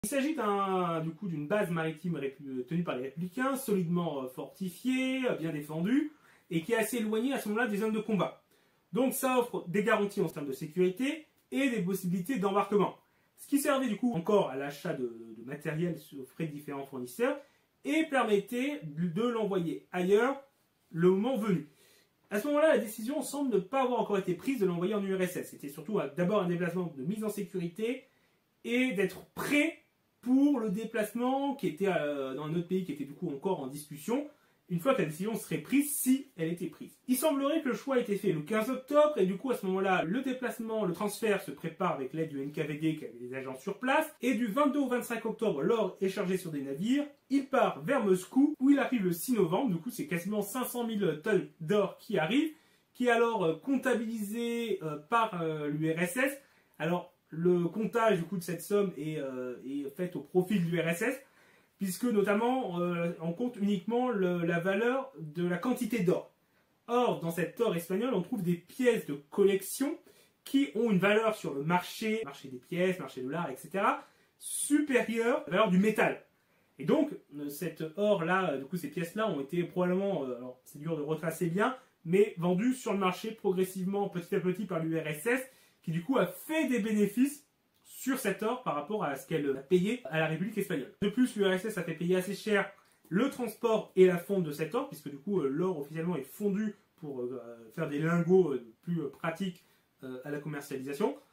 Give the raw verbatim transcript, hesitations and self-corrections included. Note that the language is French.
Il s'agit d'un, du coup, d'une base maritime tenue par les républicains, solidement fortifiée, bien défendue, et qui est assez éloignée à ce moment-là des zones de combat. Donc ça offre des garanties en termes de sécurité et des possibilités d'embarquement. Ce qui servait du coup encore à l'achat de, de matériel aux frais de différents fournisseurs et permettait de l'envoyer ailleurs le moment venu. À ce moment-là, la décision semble ne pas avoir encore été prise de l'envoyer en U R S S. C'était surtout d'abord un déplacement de mise en sécurité et d'être prêt pour le déplacement qui était euh, dans un autre pays qui était du coup encore en discussion, une fois que la décision serait prise, si elle était prise. Il semblerait que le choix ait été fait le quinze octobre, et du coup à ce moment-là, le déplacement, le transfert se prépare avec l'aide du N K V D qui avait des agents sur place, et du vingt-deux au vingt-cinq octobre, l'or est chargé sur des navires, il part vers Moscou, où il arrive le six novembre, du coup c'est quasiment cinq cent mille tonnes d'or qui arrivent, qui est alors euh, comptabilisé euh, par euh, l'U R S S. Alors, le comptage du coup de cette somme est, euh, est fait au profit de l'U R S S, puisque notamment euh, on compte uniquement le, la valeur de la quantité d'or. Or, dans cet or espagnol, on trouve des pièces de collection qui ont une valeur sur le marché, marché des pièces, marché de l'art, et cetera, supérieure à la valeur du métal. Et donc, cet or-là, du coup, ces pièces-là ont été probablement, euh, alors c'est dur de retracer bien, mais vendues sur le marché progressivement, petit à petit, par l'U R S S, qui du coup a fait des bénéfices sur cet or par rapport à ce qu'elle a payé à la République espagnole. De plus, l'U R S S a fait payer assez cher le transport et la fonte de cet or, puisque du coup l'or officiellement est fondu pour euh, faire des lingots euh, plus euh, pratiques euh, à la commercialisation.